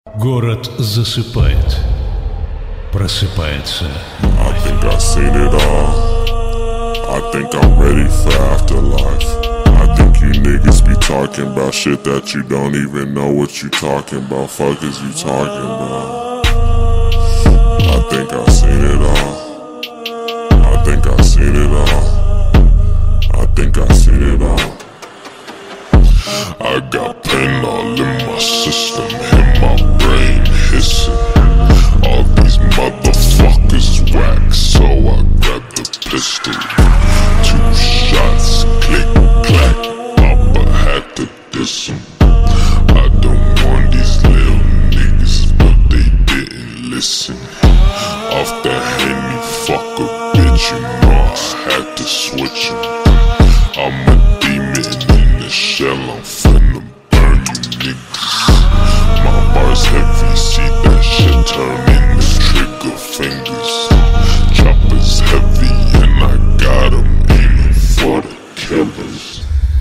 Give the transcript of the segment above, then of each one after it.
Город засыпает, просыпается. I think I seen it all. I think I'm ready for afterlife. I think you niggas be talking about shit that you don't even know what you talking about. Fuck is you talking about? I think I seen it all. I think I seen it all. I think I seen it all. I got pain all in my system, in my brain hissing. All these motherfuckers whack, so I grabbed the pistol. 2 shots, click, clack, Papa had to diss him. I don't want these little niggas, but they didn't listen. Off that Henny, fuck a bitch, you know I had to switch him. I'm a demon in the shell, I'm finna burn you niggas. My bars heavy, see that shit turn into trigger fingers. Choppers heavy and I got 'em aiming for the killers.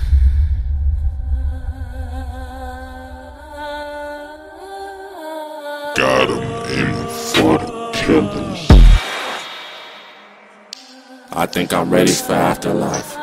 Got 'em aiming for the killers. I think I'm ready for afterlife.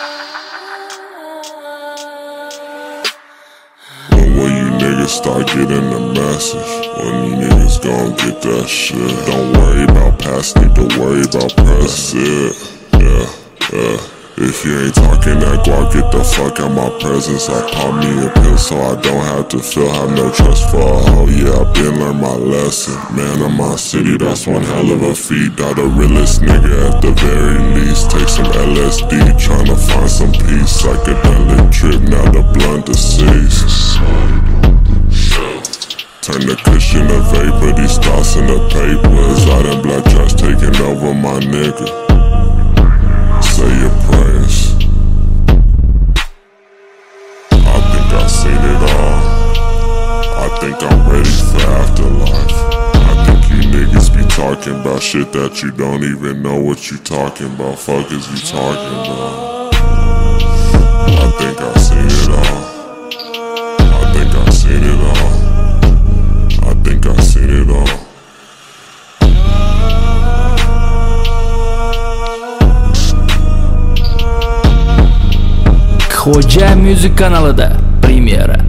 When you niggas start getting the message, when you niggas gon' get that shit. Don't worry about past, need to worry about present. Yeah. If you ain't talking that guap, get the fuck out my presence. I pop me a pill so I don't have to feel, have no trust for a hoe. Yeah, I been learned my lesson. Man of my city, that's one hell of a feat. Got the realest nigga at the very least. Take some LSD, tryna find some peace. Psychedelic trip, now the blunt deceased. Turn the cushion to vapor, these thoughts in the papers. I done black trash taking over my nigga. Say your prayers. I think I seen it all. I think I'm ready for afterlife. I think you niggas be talking about shit that you don't even know what you talking about. Fuck is you talking about? I think I seen it all. I think I seen it all. I think I seen it all. Xo'ja Music kanalida premyera.